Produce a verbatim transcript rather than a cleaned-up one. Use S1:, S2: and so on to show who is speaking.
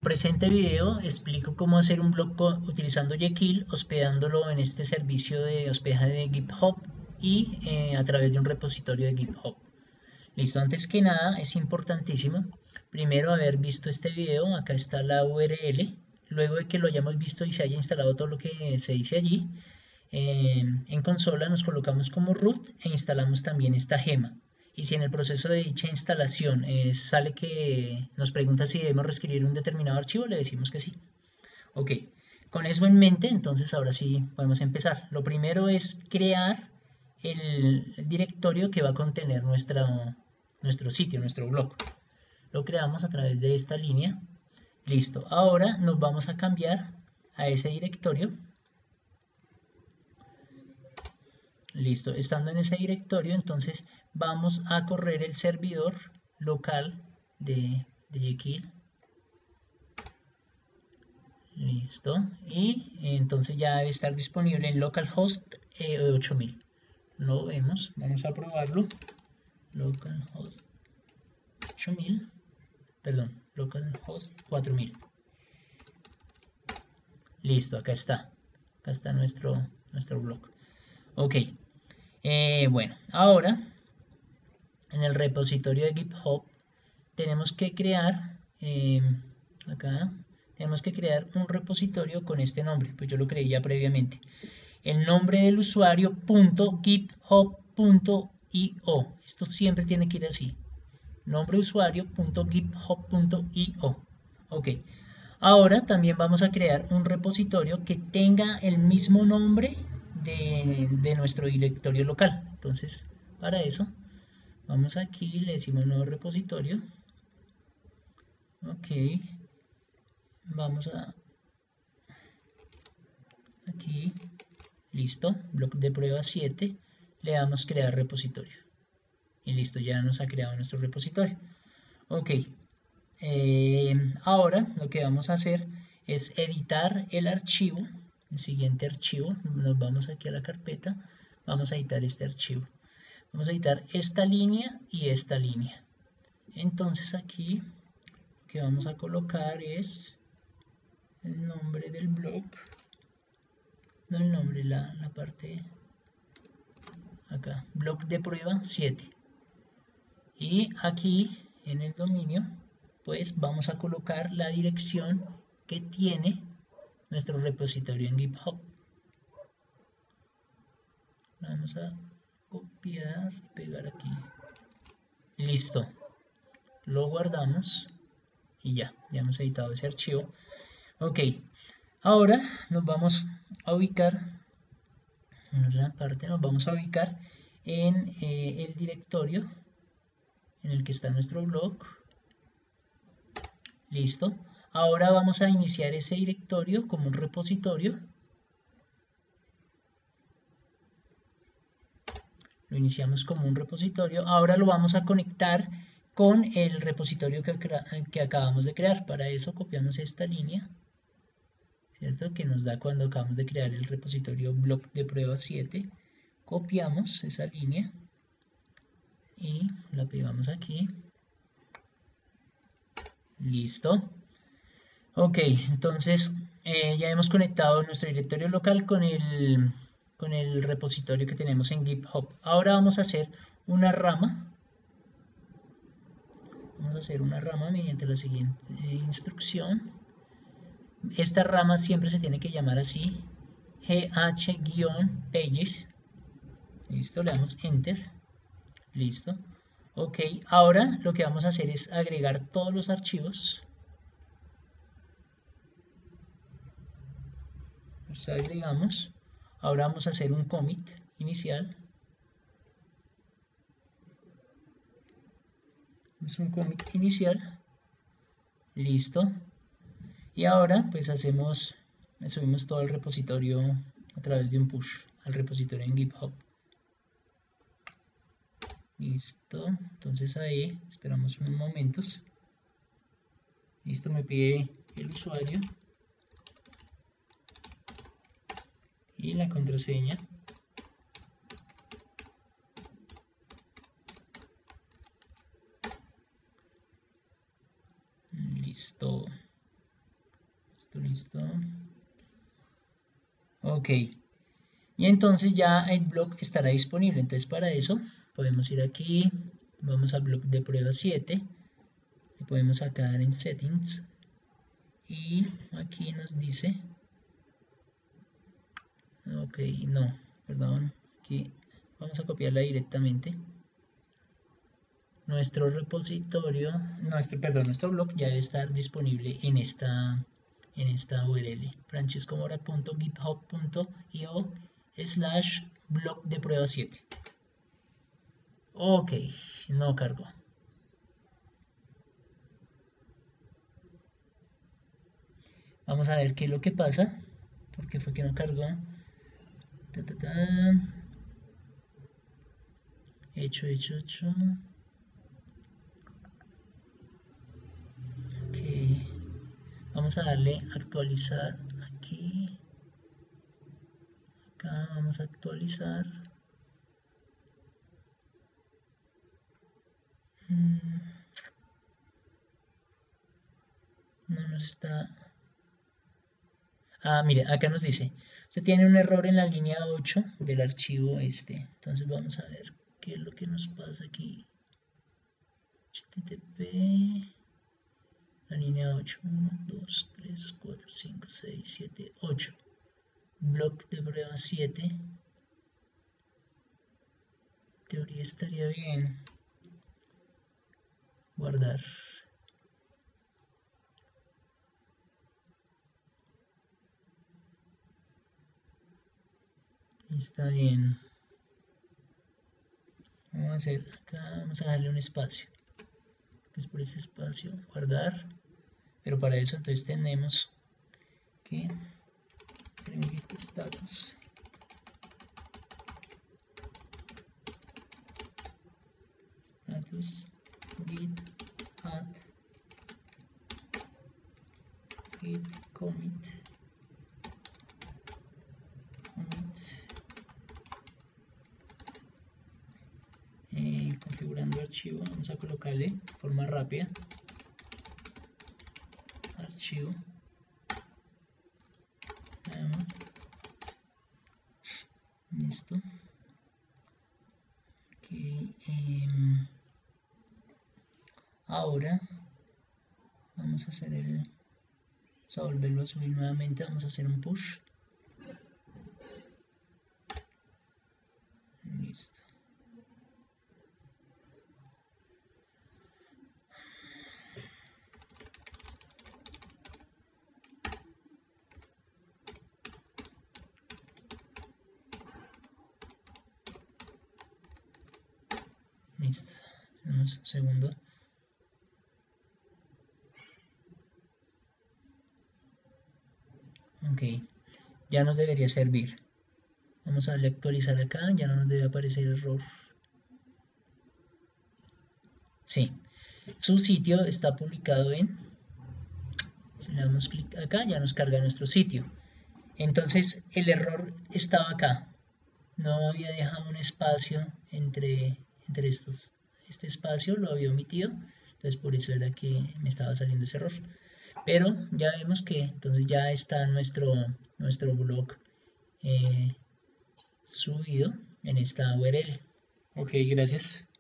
S1: Presente video explico cómo hacer un blog utilizando Jekyll, hospedándolo en este servicio de hospedaje de GitHub y eh, a través de un repositorio de GitHub. Listo, antes que nada es importantísimo primero haber visto este video. Acá está la U R L. Luego de que lo hayamos visto y se haya instalado todo lo que se dice allí, eh, en consola nos colocamos como root e instalamos también esta gema. Y si en el proceso de dicha instalación eh, sale que nos pregunta si debemos reescribir un determinado archivo, le decimos que sí. Ok, con eso en mente, entonces ahora sí podemos empezar. Lo primero es crear el directorio que va a contener nuestra, nuestro sitio, nuestro blog. Lo creamos a través de esta línea. Listo, ahora nos vamos a cambiar a ese directorio. Listo, estando en ese directorio, entonces vamos a correr el servidor local de, de Jekyll. Listo, y entonces ya debe estar disponible en localhost eh, ocho mil. Lo vemos, vamos a probarlo. Localhost ocho mil, perdón, localhost cuatro mil. Listo, acá está. Acá está nuestro, nuestro blog. Ok, eh, bueno, ahora en el repositorio de GitHub tenemos que crear, eh, acá, tenemos que crear un repositorio con este nombre, pues yo lo creé ya previamente. El nombre del usuario .github punto i o, esto siempre tiene que ir así, nombre usuario .github punto i o. Ok, ahora también vamos a crear un repositorio que tenga el mismo nombre de, de nuestro directorio local. Entonces, para eso, vamos aquí, le decimos nuevo repositorio. Ok, vamos a aquí, listo, bloc de prueba siete, le damos crear repositorio y listo, ya nos ha creado nuestro repositorio. Ok, eh, ahora lo que vamos a hacer es editar el archivo, el siguiente archivo. Nos vamos aquí a la carpeta, vamos a editar este archivo, vamos a editar esta línea y esta línea. Entonces aquí lo que vamos a colocar es el nombre del blog, no el nombre, la, la parte acá, blog de prueba siete. Y aquí en el dominio, pues vamos a colocar la dirección que tiene nuestro repositorio en GitHub. Vamos a copiar, pegar aquí. Listo. Lo guardamos y ya, ya hemos editado ese archivo. Ok, ahora nos vamos a ubicar en la parte, nos vamos a ubicar en eh, el directorio en el que está nuestro blog. Listo. Ahora vamos a iniciar ese directorio como un repositorio. Lo iniciamos como un repositorio. Ahora lo vamos a conectar con el repositorio que, que acabamos de crear. Para eso copiamos esta línea, ¿cierto? Que nos da cuando acabamos de crear el repositorio blog de prueba siete. Copiamos esa línea y la pegamos aquí. Listo. Ok, entonces eh, ya hemos conectado nuestro directorio local con el, con el repositorio que tenemos en GitHub. Ahora vamos a hacer una rama. Vamos a hacer una rama mediante la siguiente instrucción. Esta rama siempre se tiene que llamar así, gh-pages. Listo, le damos enter. Listo. Ok, ahora lo que vamos a hacer es agregar todos los archivos. Los agregamos. Ahora vamos a hacer un commit inicial. Es un commit inicial. Listo. Y ahora pues hacemos, subimos todo el repositorio a través de un push al repositorio en GitHub. Listo. Entonces ahí esperamos unos momentos. Listo, me pide el usuario y la contraseña. Listo. listo. Ok. Y entonces ya el blog estará disponible. Entonces para eso podemos ir aquí, vamos al blog de prueba siete, le podemos sacar en settings y aquí nos dice, ok, no, perdón, aquí vamos a copiarla directamente. Nuestro repositorio, nuestro, perdón, nuestro blog ya debe estar disponible en esta, en esta U R L, francescomora punto github punto io slash blog de prueba siete. Ok, no cargó. Vamos a ver qué es lo que pasa. ¿Por qué fue que no cargó? Ta, ta, ta. Hecho, hecho, hecho. Ok. Vamos a darle actualizar aquí. Acá vamos a actualizar. No nos está... Ah, mire, acá nos dice, usted tiene un error en la línea ocho del archivo este. Entonces vamos a ver qué es lo que nos pasa aquí. H T T P, la línea ocho, uno, dos, tres, cuatro, cinco, seis, siete, ocho. Block de prueba siete. Teoría estaría bien. Guardar. Está bien. Vamos a hacer acá, vamos a darle un espacio. Pues por ese espacio, guardar. Pero para eso entonces tenemos que git status. Status git add git commit commit eh, configurando archivo, vamos a colocarle de forma rápida archivo. Veamos. Listo. Okay, eh, ahora vamos a hacer el vamos a volverlo a subir nuevamente, vamos a hacer un push. Listo. Listo. Tenemos un segundo. Ok, ya nos debería servir. Vamos a darle a actualizar acá, ya no nos debe aparecer error. Sí, su sitio está publicado en, si le damos clic acá, ya nos carga nuestro sitio. Entonces el error estaba acá, no había dejado un espacio entre, entre estos. Este espacio lo había omitido, entonces por eso era que me estaba saliendo ese error. Pero ya vemos que entonces ya está nuestro, nuestro blog eh, subido en esta U R L. Ok, gracias.